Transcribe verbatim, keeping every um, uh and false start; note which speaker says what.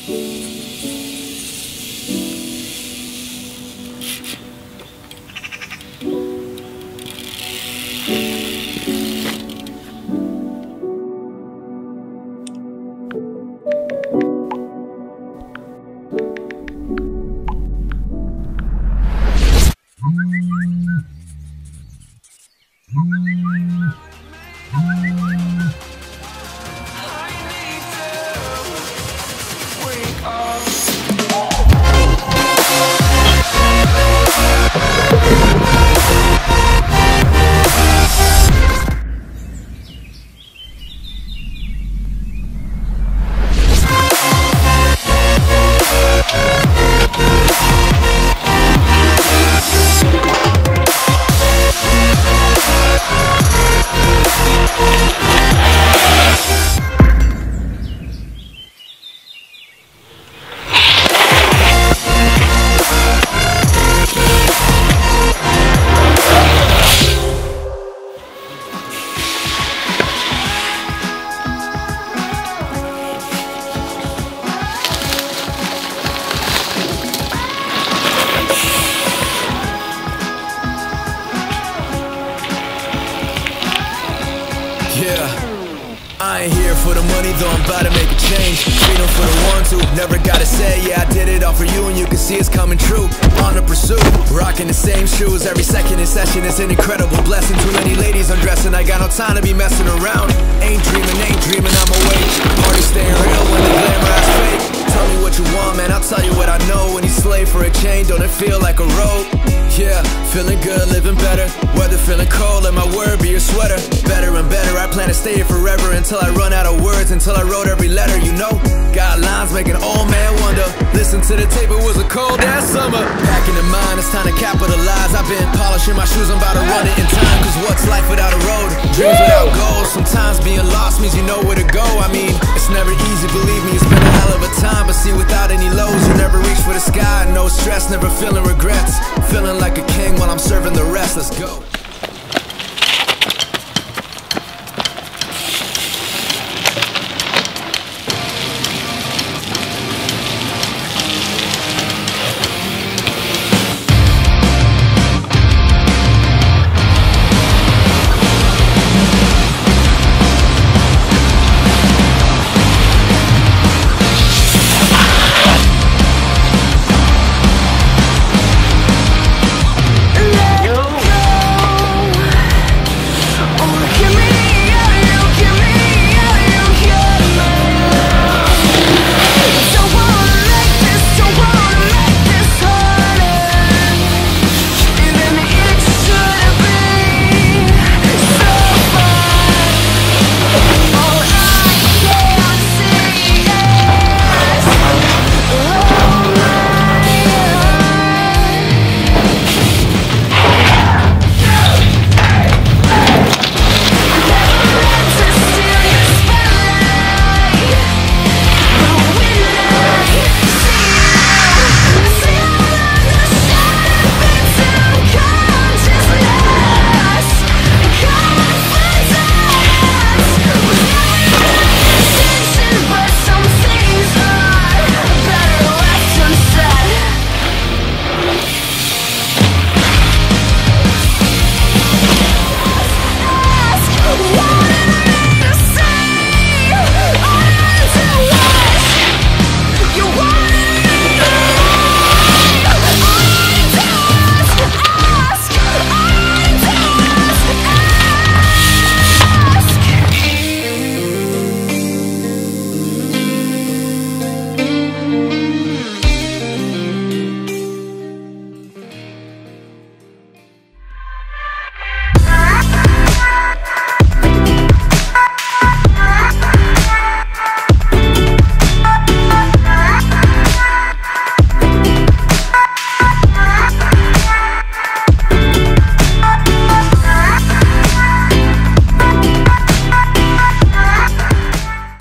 Speaker 1: Yeah, I ain't here for the money, though I'm about to make a change. Freedom for the ones who never gotta say, yeah, I did it all for you, and you can see it's coming true. On the pursuit, rocking the same shoes every second in session is an incredible blessing. Too many ladies undressing, I got no time to be messing around. Ain't dreaming, ain't dreaming, I'm awake. Party staying real when the glamour is fake. Tell me what you want, man, I'll tell you what I know. When you slave for a chain, don't it feel like a rope? Yeah, feeling good, living better. Weather feeling cold, let my word be your sweater. Better and better, I plan to stay here forever until I run out of words, until I wrote every letter, you know. Got lines make an old man wonder. Listen to the tape, it was a cold ass summer. Packing in mind, it's time to capitalize. I've been polishing my shoes, I'm about to run it in time. Cause what's life without a road? Dreams without goals. Sometimes being lost means you know where to go. I mean, it's never easy, believe me, it's been a hell of a time. But see, without any lows, you never reach for the sky. No stress, never feeling regrets. Feeling like a king while I'm serving the rest, let's go.